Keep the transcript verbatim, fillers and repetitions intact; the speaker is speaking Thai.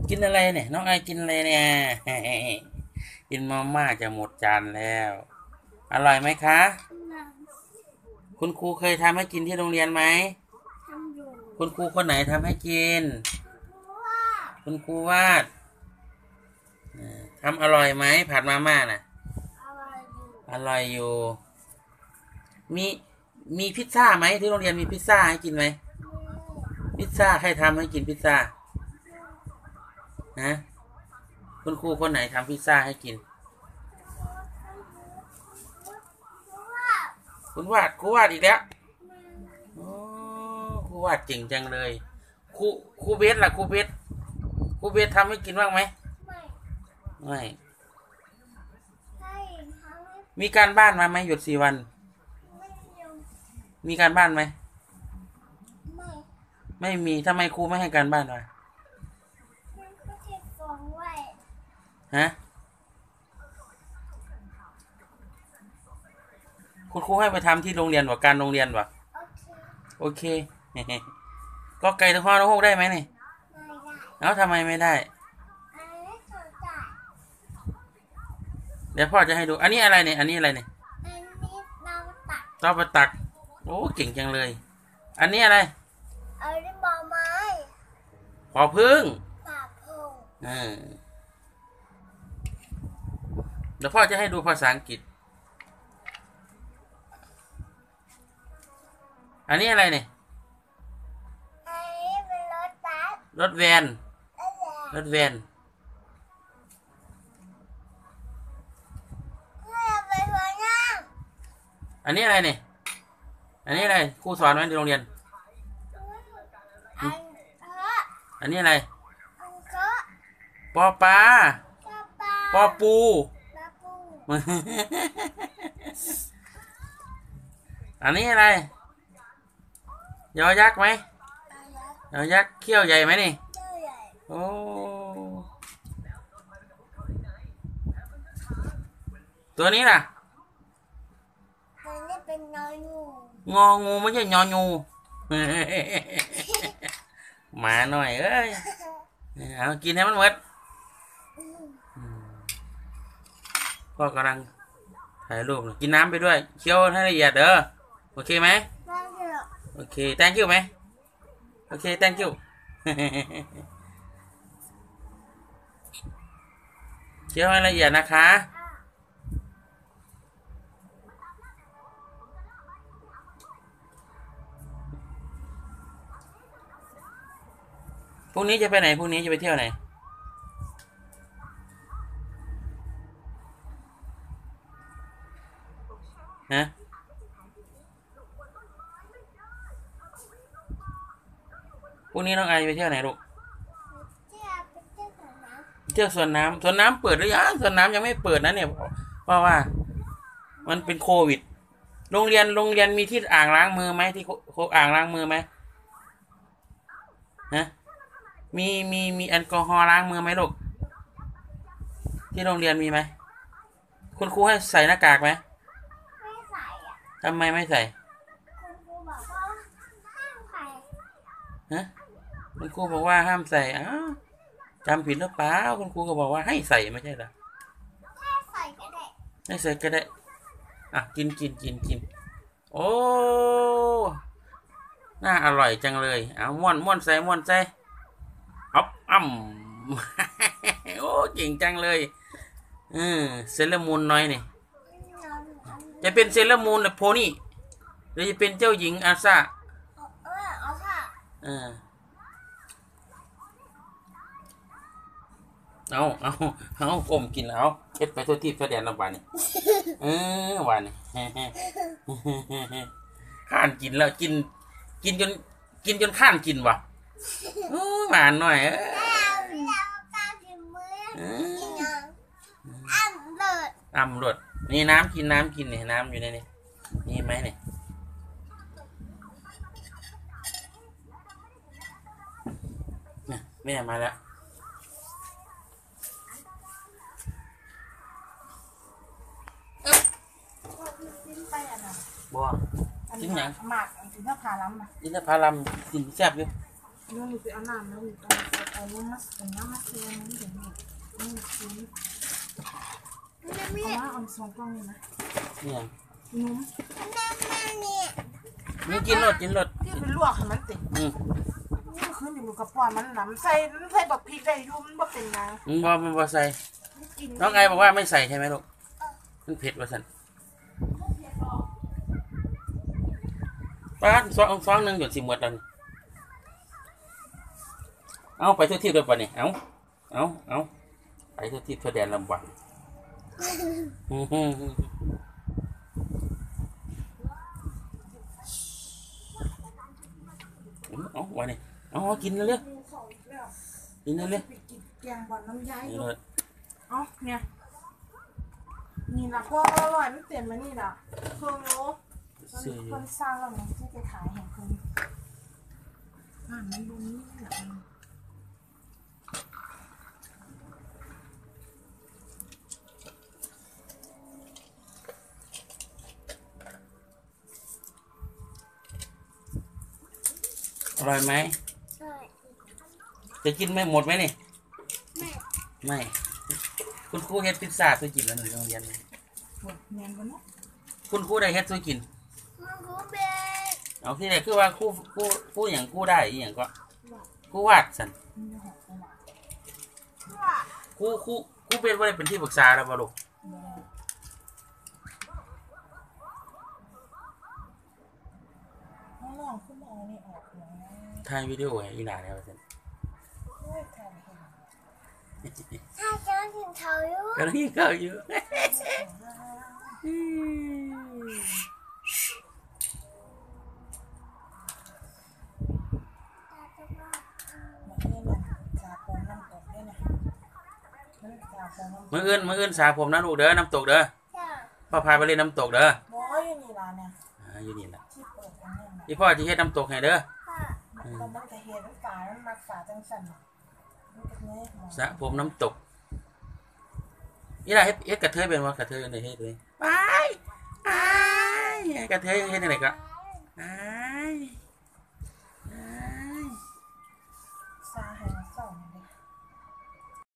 กินอะไรเนี่ยน้องไอกินอะไรเนี่ยกินมาม่าจะหมดจานแล้วอร่อยไหมคะคุณครูเคยทำให้กินที่โรงเรียนไหมคุณครูคนไหนทำให้กินคุณครูวาดทำอร่อยไหมผัดมาม่าน่ะอร่อยอยู่มีมีพิซซ่าไหมที่โรงเรียนมีพิซซ่าให้กินไหมพิซซ่าใครทำให้กินพิซซ่าฮะคุณครูคนไหนทำพิซซ่าให้กินคุณวาดครูวาดอีกแล้วโอ้ครูวาดเก่งจังเลยครูครูเบสล่ะครูเบสครูเบสทำให้กินบ้างไหมไม่มีการบ้านมาไหมหยุดสี่วันมีการบ้านไหมไม่มีทำไมครูไม่ให้การบ้านมาฮะคุณครูให้ไปทำที่โรงเรียนวะการโรงเรียนวะโอเคก็ไก่ทั้งพ่อทั้งหกได้ไหมนี่แล้วทำไมไม่ได้เดี๋ยวพ่อจะให้ดูอันนี้อะไรเนี่ยอันนี้อะไรเนี่ยเต้าปลาตักโอ้เก่งจังเลยอันนี้อะไรอันนี้บอไม้พอพึ่งปาพงเออเดี๋ยวพ่อจะให้ดูภาษาอังกฤษอันนี้อะไรเนี่ยอันนี้เป็นรถบัสรถแวนรถแวนอันนี้อะไรเนี่ยอันนี้อะไรครูสอนไว้ในโรงเรียนอันนี้อะไรปอปลาปอปูอันนี้อะไรยอยักษ์ไหมยอยักษ์เขี้ยวใหญ่ไหมนี่โอ้ตัวนี้ล่ะอันนี้เป็นนองูงองูไม่ใช่ยองูหมาหน่อยเอ้ยเอากินให้มันหมดพ่อกำลังถ่ายรูปกินน้ำไปด้วยเคี้ยวให้ละเอียดเด้อโอเคไหมโอเค thank you ไหมโอเค thank you เคี้ยวให้ละเอียดนะคะพรุ่งนี้จะไปไหนพรุ่งนี้จะไปเที่ยวไหนฮะพรุ่งนี้น้องไอไปเที่ยวไหนลูกเที่ยวสวนน้ำสวนน้ำเปิดหรือยังสวนน้ำยังไม่เปิดนะเนี่ยเพราะว่ามันเป็นโควิดโรงเรียนโรงเรียนมีที่อ่างล้างมือไหมที่อ่างล้างมือไหมฮะมีมีมีแอลกอฮอล์ล้างมือไหมลูกที่โรงเรียนมีไหมคุณครูให้ใส่หน้ากากไหมไม่ใส่อ่ะทำไมไม่ใส่คุณครูบอกว่าห้ามใส่ฮะคุณครูบอกว่าห้ามใส่อ้าวจำผิดหรือเปล่าคุณครูก็บอกว่าให้ใส่ไม่ใช่เหรอแค่ใส่ก็ได้ให้ใส่ก็ได้อ่ะกินกินกินกินโอ้น่าอร่อยจังเลยเอาม้วนม้วนใส่ม้วนใส่อ๊อบอ้ำโอ้เก่งจังเลยอืมเซเลมูนน้อยนี่จะเป็นเซเลมูนหรือโพนี่หรือจะเป็นเจ้าหญิงอาซาเออเอาค่ะเออเอาเอาเอาอมกินแล้วเช็ดไปทั่วที่ทั่วแดนละวันนี่เออวันนี่ข้านกินแล้วกินกินจนกินจนข้านกินวะหวานหน่อยอ่ำรดนี่น้ำกินน้ำกินเนี่ยน้ำอยู่ในนี่นี่ไหมเนี่ยแม่มาแล้วบัวกินยังหมากกินข้าวพาล้ำกินข้าวพาล้ำกินแซ่บอยู่น้องหนูไปเอาน้ำแล้วหนูเอาเอาน้ำมาเอาน้ำมาเทน้ำเดี๋ยวหนูน้ำซื้อแม่แม่เอามาเอาสองกล่องเลยนะเนี่ยนุ่มแม่แม่เนี่ยมึงกินรสกินรสที่ไปลวกให้มันติดอืมนี่คืออยู่กับปล่อยมันน้ำใส่ใส่แบบพริกได้ยุ่มบ่เป็นนางมึงบอมันบอใส่กินน้องไอบอกว่าไม่ใส่ใช่ไหมลูกมันเผ็ดว่าสันป้าซองซองหนึ่งหยดสิหมดแล้วนี่เอาไปทั่วที่เลยป่ะนี่เอาเอาเอาไปทั่วที่ทั่วแดนลำบากอื้อหือเอาวันนี้เอากินเลยเลยกินเลยเลยไปกินแกงบอนน้ำยายนี่ลูเลกยเอ้าเนี่ยนี่นะพวกอร่อยมันเต็มมานี่ล่ะเครื่องโลคนสร้างแล้วมันที่ไปขายแห่งคนอ่ามันดูนี่แหละอร่อยไหมใช่จะกินไม่หมดไหมนี่แม่ไม่ คุณครูเฮ็ดพิซซ่าตัวกินแล้วหนูโรงเรียนปวดแมนบนเนาะคุณครูได้เฮ็ดตัวกินคุณครูเบนเอาที่ไหนคือว่าครูครูครูอย่างครูได้อีอย่างก็ครูวาดสันมันจะหอมเข้ามาครูครูครูเป็นว่าได้เป็นที่ปรึกษาแล้วป่ะลูกน้องลองขึ้นมาเอานี่ออกนะถ่ายวิดีโอให้อีหลานแล้วสันช่วยทำให้ถ้าจะถึงเขาอยู่ก็เลยเข้าอยู่มาเล่นน่ะสาโปน้ำตกได้น่ะมันสาโปน้ำมื่ออื่นมื่ออื่นสาผมนะลูกเด้อน้ำตกเด้อจ้าพ่อพาไปเล่นน้ำตกเด้อบ่อยู่นี่ล่ะเนี่ยอ่าอยู่นี่แหละที่เปิดอันนี้น่ะพี่พ่อที่เฮ็ดน้ำตกให้เด้อค่ะมันก็มันก็เฮ็ดมันฝามันมักฝาจังซั่นน่ะมันก็แม่หมอสระผมน้ำตกอีหลาเฮ็ดเฮ็ดกระเทยเป็นว่ากระเทยในเฮ็ดเลยไปไอ้กระเทยเฮ็ดยังไงก็ไ